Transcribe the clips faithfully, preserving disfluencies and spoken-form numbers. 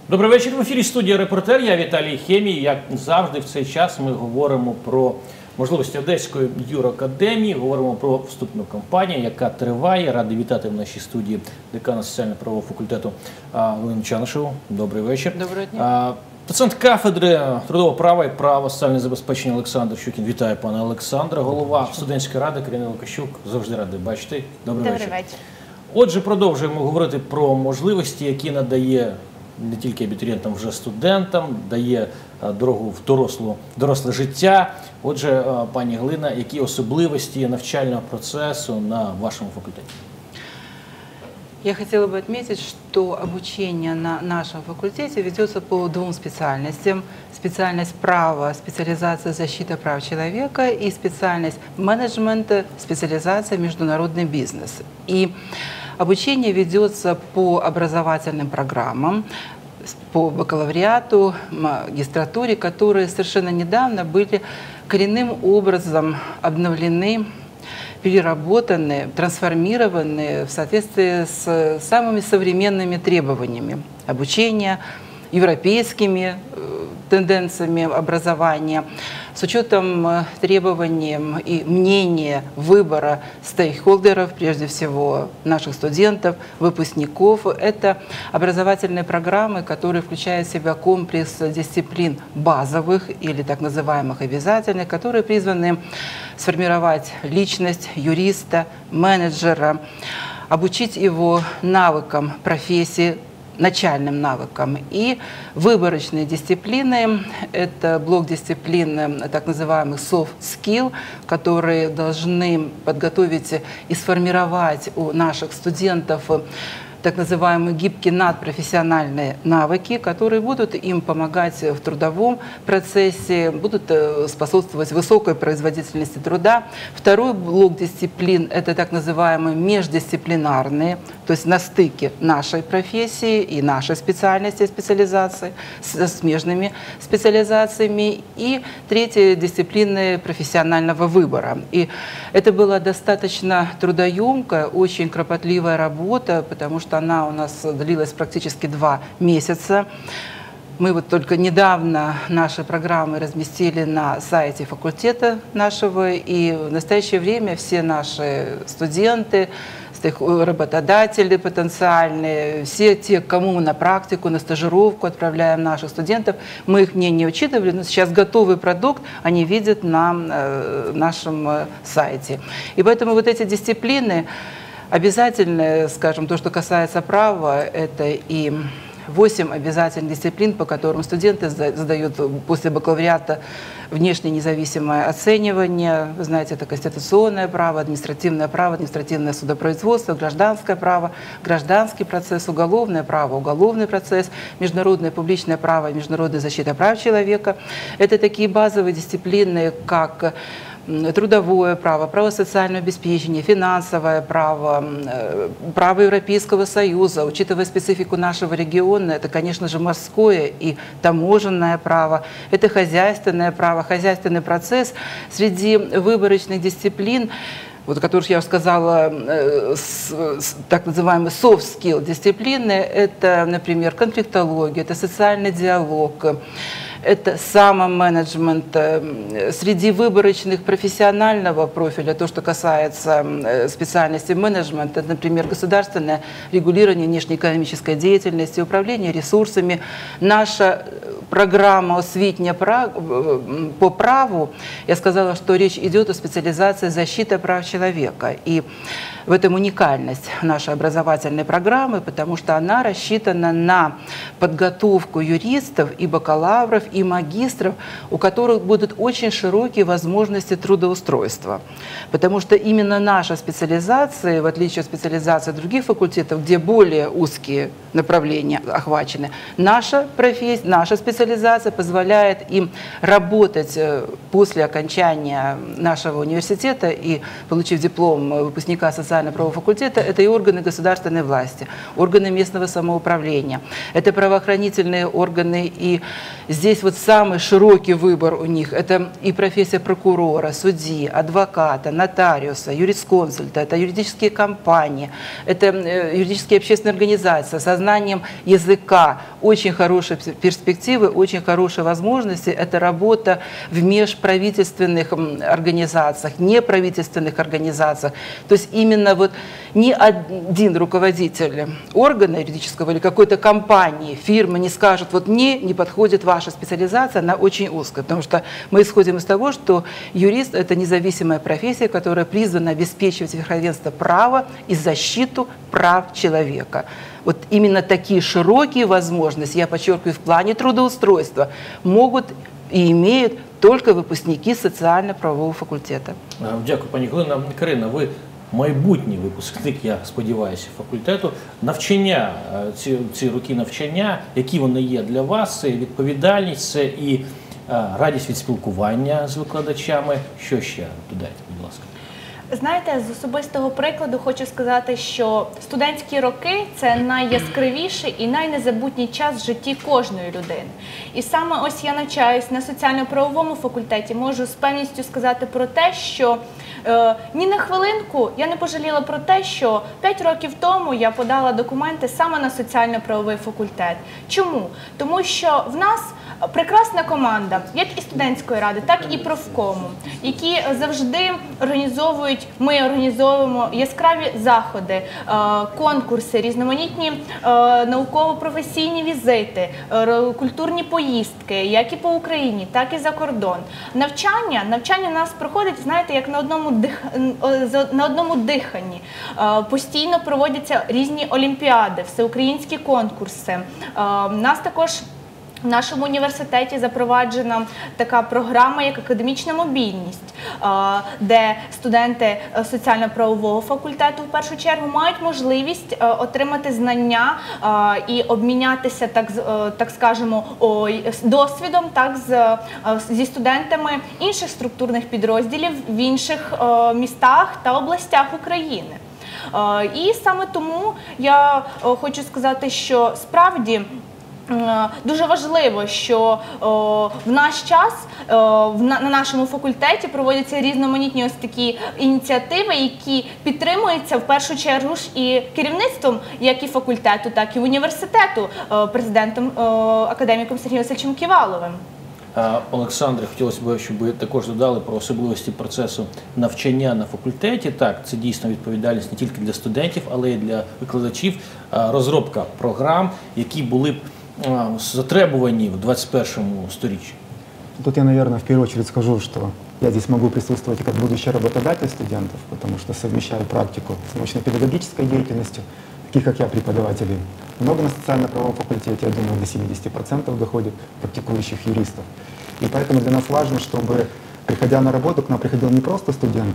Добрий вечір. В ефірі студія «Репортер». Я Віталій Хемій. Як завжди в цей час ми говоримо про можливості Одеської юракадемії, говоримо про вступну кампанію, яка триває. Радий вітати в нашій студії декана соціально-правового факультету Галину Чанишеву. Добрий вечір. Доброго дня. Доцент кафедри трудового права і права соціального забезпечення Олександр Щукін. Вітаю, пане Олександре. Голова студентської ради Карина Лукащук. Завжди радий бачити. Добрий, Добрий вечір. вечір. Отже, продовжуємо говорити про можливості, які надає не тільки абітурієнтам, вже студентам, дає дорогу в дорослу, доросле життя. Отже, пані Галина, які особливості навчального процесу на вашому факультеті? Я хотела бы отметить, что обучение на нашем факультете ведется по двум специальностям. Специальность права, специализация защиты прав человека, и специальность менеджмента, специализация международный бизнес. И обучение ведется по образовательным программам, по бакалавриату, магистратуре, которые совершенно недавно были коренным образом обновлены, переработаны, трансформированы в соответствии с самыми современными требованиями обучения, европейскими тенденциями образования, с учетом требований и мнения выбора стейкхолдеров, прежде всего наших студентов, выпускников. Это образовательные программы, которые включают в себя комплекс дисциплин базовых или так называемых обязательных, которые призваны сформировать личность юриста, менеджера, обучить его навыкам профессии, начальным навыкам. И выборочные дисциплины – это блок дисциплин так называемых soft skill, которые должны подготовить и сформировать у наших студентов так называемые гибкие надпрофессиональные навыки, которые будут им помогать в трудовом процессе, будут способствовать высокой производительности труда. Второй блок дисциплин – это так называемые междисциплинарные, то есть на стыке нашей профессии и нашей специальности, специализации, с смежными специализациями. И третья – дисциплины профессионального выбора. И это была достаточно трудоемкая, очень кропотливая работа, потому что она у нас длилась практически два месяца. Мы вот только недавно наши программы разместили на сайте факультета нашего, и в настоящее время все наши студенты, работодатели потенциальные, все те, кому мы на практику, на стажировку отправляем наших студентов, мы их мнение учитывали, но сейчас готовый продукт они видят на нашем сайте. И поэтому вот эти дисциплины обязательно, скажем, то, что касается права, это и восемь обязательных дисциплин, по которым студенты сдают после бакалавриата внешне независимое оценивание. Вы знаете, это конституционное право, административное право, административное судопроизводство, гражданское право, гражданский процесс, уголовное право, уголовный процесс, международное публичное право, международная защита прав человека. Это такие базовые дисциплины, как трудовое право, право социального обеспечения, финансовое право, право Европейского Союза. Учитывая специфику нашего региона, это, конечно же, морское и таможенное право, это хозяйственное право, хозяйственный процесс. Среди выборочных дисциплин, вот, о которых я уже сказала, с, с, так называемые soft skill дисциплины, это, например, конфликтология, это социальный диалог, это самоменеджмент. Среди выборочных профессионального профиля, то, что касается специальности менеджмента, например, государственное регулирование внешнеэкономической деятельности, управление ресурсами. Наша программа освітня по праву, я сказала, что речь идет о специализации защиты прав человека. И в этом уникальность нашей образовательной программы, потому что она рассчитана на подготовку юристов и бакалавров, и магистров, у которых будут очень широкие возможности трудоустройства. Потому что именно наша специализация, в отличие от специализации других факультетов, где более узкие направления охвачены, наша профессия, наша специализация позволяет им работать после окончания нашего университета и получив диплом выпускника социально-правового факультета, это и органы государственной власти, органы местного самоуправления, это правоохранительные органы, и здесь есть вот самый широкий выбор у них. Это и профессия прокурора, судьи, адвоката, нотариуса, юрисконсульта, это юридические компании, это юридические общественные организации со знанием языка. Очень хорошие перспективы, очень хорошие возможности. Это работа в межправительственных организациях, неправительственных организациях. То есть именно вот ни один руководитель органа юридического или какой-то компании, фирмы не скажет, вот мне не подходит ваша специализация, она очень узкая, потому что мы исходим из того, что юрист – это независимая профессия, которая призвана обеспечивать верховенство права и защиту прав человека. Вот именно такие широкие возможности, я подчеркиваю, в плане трудоустройства, могут и имеют только выпускники соціально-правового факультету. Дякую, пані Галина. Карина, ви майбутній випускник, я сподіваюся, факультету. Навчання, ці, ці роки навчання, які вони є для вас, це відповідальність, це і а, радість від спілкування з викладачами. Що ще додайте, будь ласка? Знаєте, з особистого прикладу хочу сказати, що студентські роки – це найяскравіший і найнезабутній час в житті кожної людини. І саме ось я навчаюсь на соціально-правовому факультеті, можу з певністю сказати про те, що е, ні на хвилинку я не пожаліла про те, що п'ять років тому я подала документи саме на соціально-правовий факультет. Чому? Тому що в нас прекрасна команда, як і студентської ради, так і профкому, які завжди організовують, ми організовуємо яскраві заходи, конкурси, різноманітні науково-професійні візити, культурні поїздки, як і по Україні, так і за кордон. Навчання, навчання у нас проходить, знаєте, як на одному, дих... на одному диханні. Постійно проводяться різні олімпіади, всеукраїнські конкурси. У нас також в нашому університеті запроваджена така програма, як академічна мобільність, де студенти соціально-правового факультету в першу чергу мають можливість отримати знання і обмінятися, так, так скажемо, досвідом так, зі студентами інших структурних підрозділів в інших містах та областях України. І саме тому я хочу сказати, що справді дуже важливо, що о, в наш час о, в, на, на нашому факультеті проводяться різноманітні ось такі ініціативи, які підтримуються в першу чергу ж і керівництвом як і факультету, так і університету, о, президентом, о, академіком Сергієм Васильовичем Ківаловим. Олександре, хотілося б, щоб ви також додали про особливості процесу навчання на факультеті. Так, це дійсно відповідальність не тільки для студентів, але й для викладачів. Розробка програм, які були б затребовані в двадцать первом сторіччі. Тут я, наверное, в первую очередь скажу, что я здесь могу присутствовать как будущий работодатель студентов, потому что совмещаю практику с научно-педагогической деятельностью. Таких, как я, преподавателей много на социально-правовом факультете, я думаю, до семидесяти процентов доходит практикующих юристов. И поэтому для нас важно, чтобы, приходя на работу, к нам приходил не просто студент,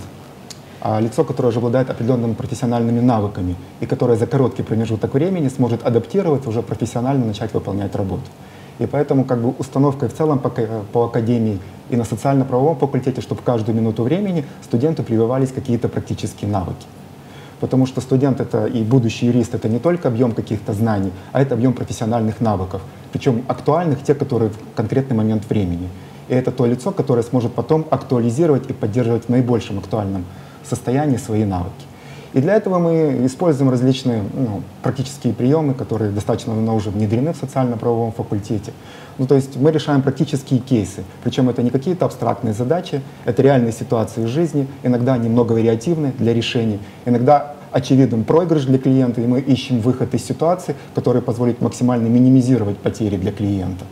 а лицо, которое уже обладает определенными профессиональными навыками и которое за короткий промежуток времени сможет адаптировать, уже профессионально начать выполнять работу. И поэтому как бы установкой в целом по, по академии и на социально-правовом факультете, чтобы каждую минуту времени студенту прививались какие-то практические навыки. Потому что студент это и будущий юрист это не только объем каких-то знаний, а это объем профессиональных навыков, причем актуальных, те, которые в конкретный момент времени. И это то лицо, которое сможет потом актуализировать и поддерживать в наибольшем актуальном состоянии свои навыки. И для этого мы используем различные ну, практические приемы, которые достаточно давно уже внедрены в социально-правовом факультете. Ну, то есть мы решаем практические кейсы, причем это не какие-то абстрактные задачи, это реальные ситуации из жизни, иногда они много вариативны для решений, иногда очевиден проигрыш для клиента, и мы ищем выход из ситуации, который позволит максимально минимизировать потери для клиента.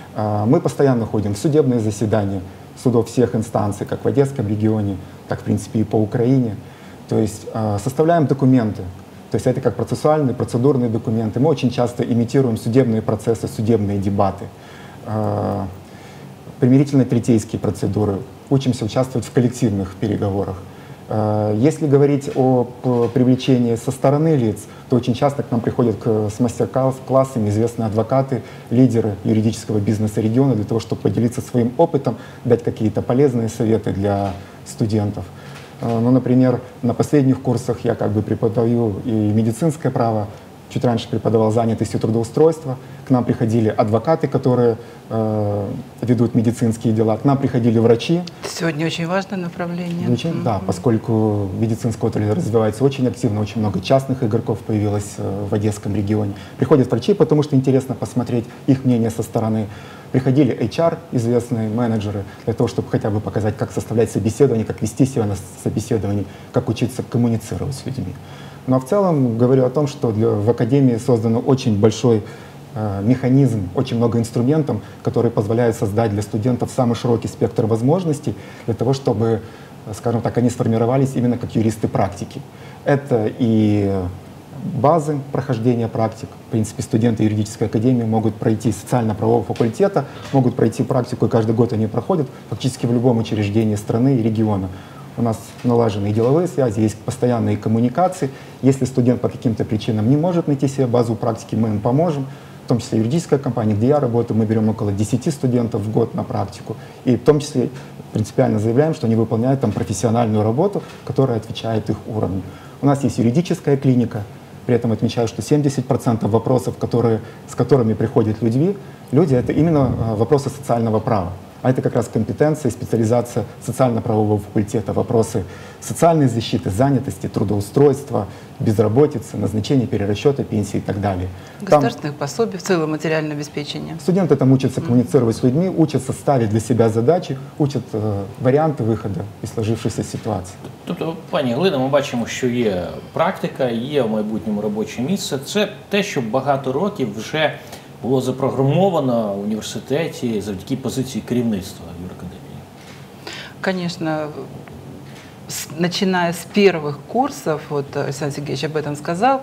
Мы постоянно ходим в судебные заседания судов всех инстанций, как в Одесском регионе, так в принципе и по Украине. То есть составляем документы, то есть это как процессуальные, процедурные документы. Мы очень часто имитируем судебные процессы, судебные дебаты, примирительно-третейские процедуры, учимся участвовать в коллективных переговорах. Если говорить о привлечении со стороны лиц, то очень часто к нам приходят с мастер-классами известные адвокаты, лидеры юридического бизнеса региона для того, чтобы поделиться своим опытом, дать какие-то полезные советы для студентов. Ну, например, на последних курсах я как бы преподаю и медицинское право, Чуть раньше преподавал занятость и трудоустройство. К нам приходили адвокаты, которые э, ведут медицинские дела. К нам приходили врачи. Сегодня очень важное направление. Очень, mm-hmm. Да, поскольку медицинская отрасль развивается очень активно, очень много частных игроков появилось э, в Одесском регионе. Приходят врачи, потому что интересно посмотреть их мнение со стороны. Приходили эйч ар, известные менеджеры, для того, чтобы хотя бы показать, как составлять собеседование, как вести себя на собеседовании, как учиться коммуницировать с людьми. Но в целом говорю о том, что для, в Академии создан очень большой э, механизм, очень много инструментов, которые позволяют создать для студентов самый широкий спектр возможностей для того, чтобы, скажем так, они сформировались именно как юристы практики. Это и базы прохождения практик. В принципе, студенты юридической академии могут пройти социально-правового факультета, могут пройти практику, и каждый год они проходят фактически в любом учреждении страны и региона. У нас налажены и деловые связи, есть постоянные коммуникации. Если студент по каким-то причинам не может найти себе базу практики, мы им поможем. В том числе юридическая компания, где я работаю, мы берем около десяти студентов в год на практику. И в том числе принципиально заявляем, что они выполняют там профессиональную работу, которая отвечает их уровню. У нас есть юридическая клиника. При этом отмечаю, что семьдесят процентов вопросов, которые, с которыми приходят люди, люди, это именно вопросы социального права. А это как раз компетенция, специализация социально-правового факультета, вопросы социальной защиты, занятости, трудоустройства, безработицы, назначения перерасчета пенсии и так далее. Государственных там пособий, в целом материальное обеспечение. Студенты там учатся коммуницировать с людьми, учатся ставить для себя задачи, учат э, варіанти виходу із сложившейся ситуації. Тобто, пані Галино, ми бачимо, що є практика, є в майбутньому робоче місце. Це те, що багато років вже було запрограмовано в університеті завдяки позиції керівництва юракадемії? Конечно, с, начиная с первых курсов, вот Александр Сергеевич об этом сказал,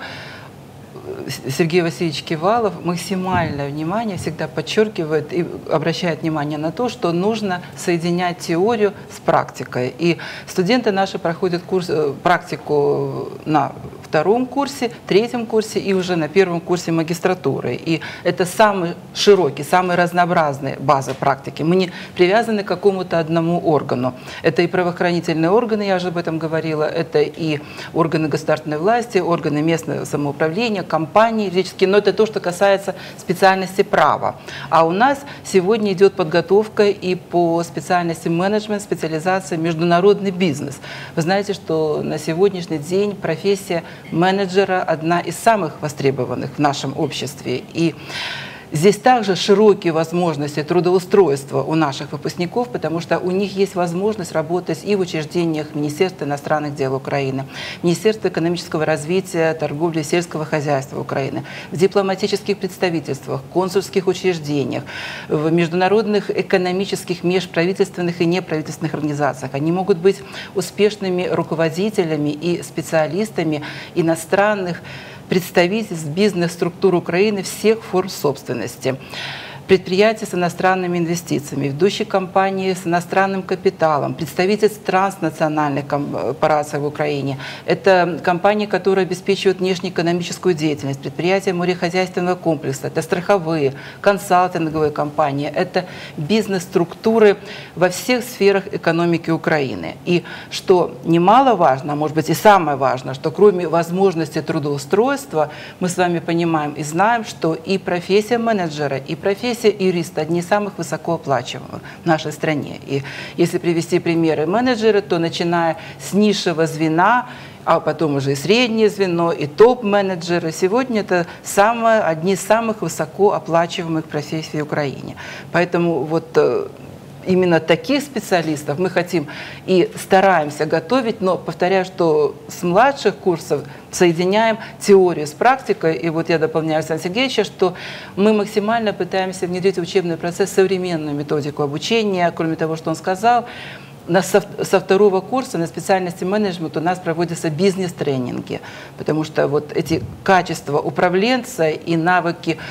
Сергей Васильевич Кивалов максимальное внимание всегда подчеркивает и обращает внимание на то, что нужно соединять теорию с практикой. И студенты наши проходят курс, практику на втором курсе, третьем курсе и уже на первом курсе магистратуры. И это самый широкий, самый разнообразный база практики. Мы не привязаны к какому-то одному органу. Это и правоохранительные органы, я уже об этом говорила, это и органы государственной власти, органы местного самоуправления, компании юридические, но это то, что касается специальности права. А у нас сегодня идет подготовка и по специальности менеджмент, специализация международный бизнес. Вы знаете, что на сегодняшний день профессия менеджера одна из самых востребованных в нашем обществе. И здесь также широкие возможности трудоустройства у наших выпускников, потому что у них есть возможность работать и в учреждениях Министерства иностранных дел Украины, Министерства экономического развития, торговли и сельского хозяйства Украины, в дипломатических представительствах, консульских учреждениях, в международных экономических, межправительственных и неправительственных организациях. Они могут быть успешными руководителями и специалистами иностранных представительств бизнес-структур Украины всех форм собственности. Предприятия с иностранными инвестициями, ведущие компании с иностранным капиталом, представительств транснациональных корпораций в Украине. Это компании, которые обеспечивают внешнеэкономическую деятельность, предприятия морехозяйственного комплекса, это страховые, консалтинговые компании, это бизнес-структуры во всех сферах экономики Украины. И что немаловажно, а может быть и самое важное, что кроме возможности трудоустройства, мы с вами понимаем и знаем, что и профессия менеджера, и профессия юриста одни из самых высокооплачиваемых в нашей стране. И если привести примеры менеджера, то начиная с низшего звена, а потом уже и среднее звено, и топ-менеджеры, сегодня это самое, одни из самых высокооплачиваемых профессий в Украине. Поэтому вот именно таких специалистов мы хотим и стараемся готовить, но повторяю, что с младших курсов соединяем теорию с практикой. И вот я дополняю Александра Сергеевича, что мы максимально пытаемся внедрить в учебный процесс современную методику обучения. Кроме того, что он сказал, со, со второго курса на специальности менеджмент у нас проводятся бизнес-тренинги, потому что вот эти качества управленца и навыки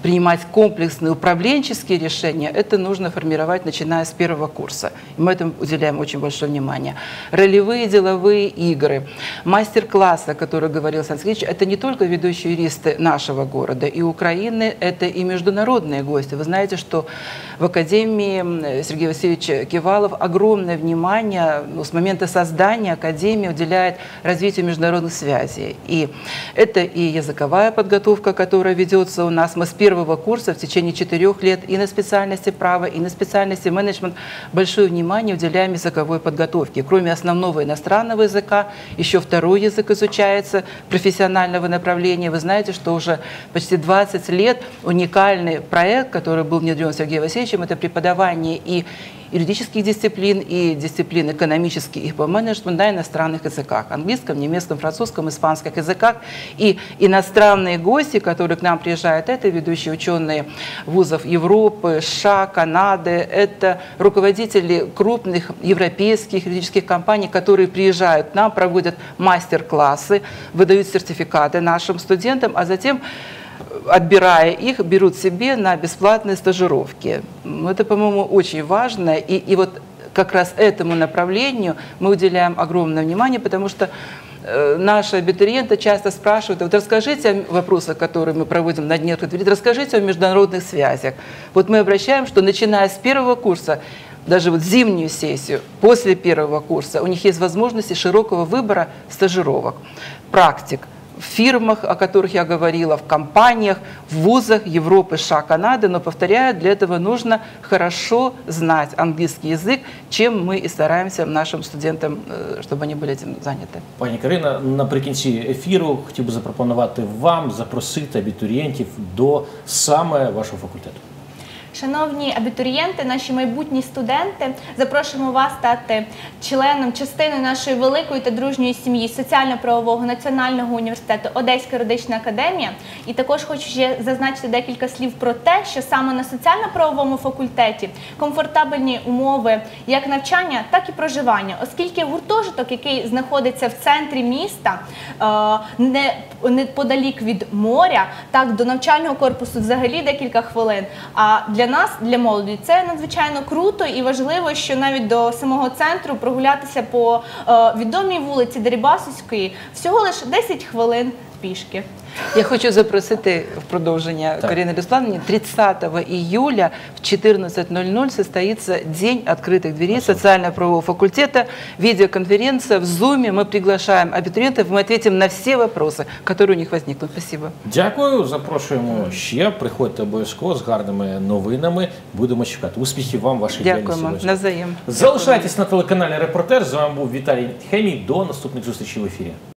принимать комплексные управленческие решения, это нужно формировать, начиная с первого курса. И мы этому уделяем очень большое внимание. Ролевые деловые игры, мастер-классы, о которых говорил Александр Сергеевич, это не только ведущие юристы нашего города и Украины, это и международные гости. Вы знаете, что в Академии Сергей Васильевич Кивалов огромное внимание, ну, с момента создания Академии уделяет развитию международных связей. И это и языковая подготовка, которая ведется у нас. Мы с первого курса в течение четырех лет и на специальности права, и на специальности менеджмент большое внимание уделяем языковой подготовке. Кроме основного иностранного языка, еще второй язык изучается профессионального направления. Вы знаете, что уже почти двадцать лет уникальный проект, который был внедрен Сергеем Васильевичем, это преподавание и юридических дисциплин, и дисциплин экономических и по менеджменту на иностранных языках. Английском, немецком, французском, испанских языках. И иностранные гости, которые к нам приезжают, это ведущие ученые вузов Европы, США, Канады, это руководители крупных европейских юридических компаний, которые приезжают к нам, проводят мастер-классы, выдают сертификаты нашим студентам, а затем, отбирая их, берут себе на бесплатные стажировки. Это, по-моему, очень важно. И, и вот как раз этому направлению мы уделяем огромное внимание, потому что э, наши абитуриенты часто спрашивают: вот расскажите о вопросах, которые мы проводим на дне, расскажите о международных связях. Вот мы обращаем, что начиная с первого курса, даже вот зимнюю сессию, после первого курса, у них есть возможности широкого выбора стажировок, практик в фирмах, о которых я говорила, в компаниях, в вузах Европы, США, Канады. Но, повторяю, для этого нужно хорошо знать английский язык, чем мы и стараемся нашим студентам, щоб вони були цим зайняті. Пані Карина, наприкінці ефіру хотів би запропонувати вам запросити абітурієнтів до саме вашого факультету. Шановні абітурієнти, наші майбутні студенти, запрошуємо вас стати членом, частиною нашої великої та дружньої сім'ї Соціально-правового національного університету Одеська юридична академія. І також хочу ще зазначити декілька слів про те, що саме на соціально-правовому факультеті комфортабельні умови як навчання, так і проживання, оскільки гуртожиток, який знаходиться в центрі міста, не неподалік від моря, так, до навчального корпусу взагалі декілька хвилин, а для Для нас, для молоді, це надзвичайно круто і важливо, що навіть до самого центру прогулятися по е, відомій вулиці Дерибасовської всього лише десять хвилин пішки. Я хочу запросити в продовження Карины Руслановны. тридцатого июля в четырнадцать ноль ноль состоится День открытых дверей социально-правового факультета. Видеоконференция в Зуме. Мы приглашаем абитуриентов, мы ответим на все вопросы, которые у них возникнут. Спасибо. Дякую, запрошуємо ще. Приходьте обов'язково з гарними новинами. Будемо чекати. Успіхів вам, вашій діяльності. Дякуємо. Навзаєм. Залишайтесь на телеканалі Репортер. З вами був Віталій Хемій. До наступних зустрічей в ефірі.